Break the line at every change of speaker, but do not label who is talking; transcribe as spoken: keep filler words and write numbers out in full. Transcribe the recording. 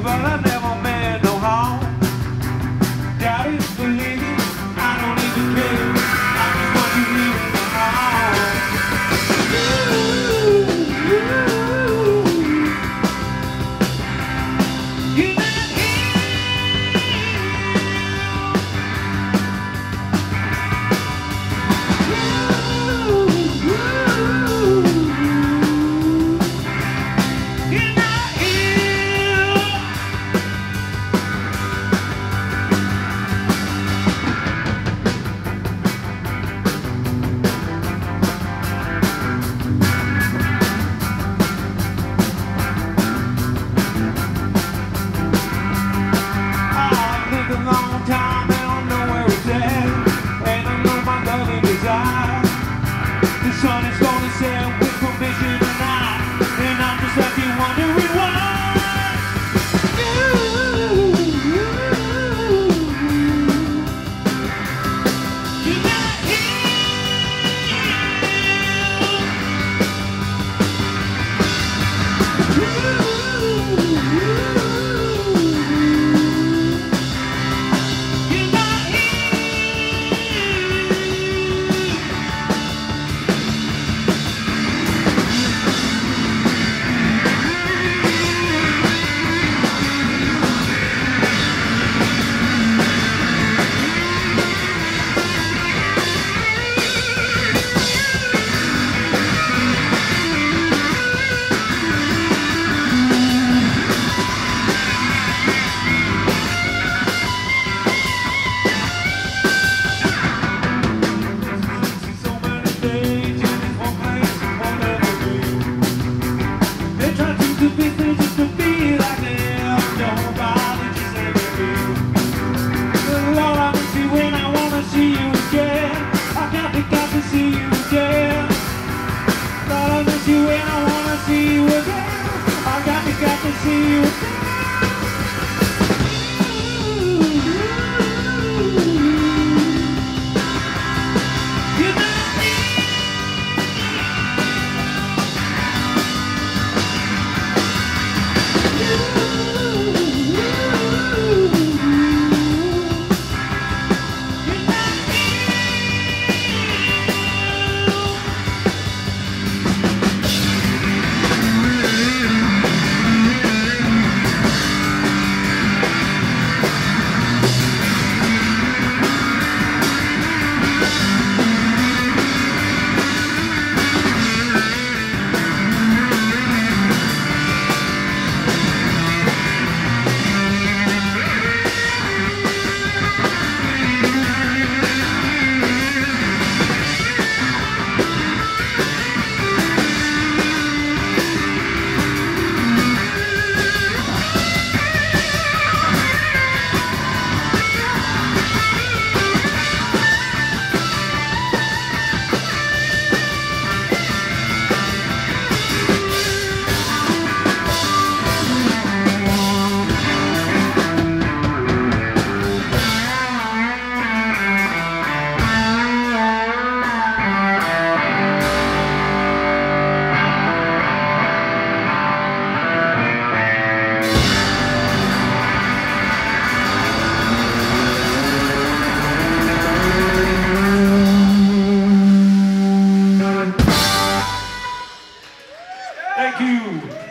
but I never meant no harm. Doubt it, believe it, I don't even care. I just want you leaving me home. Ooh, you're not here. Ooh, you're not here. I've lived a long time and I know where it's at, and I know my loving desire. The sun is gonna set with permission tonight, and I'm just left here wondering why. You're not you and I wanna see you again. I got to, got to see you again. You're not here. Thank you.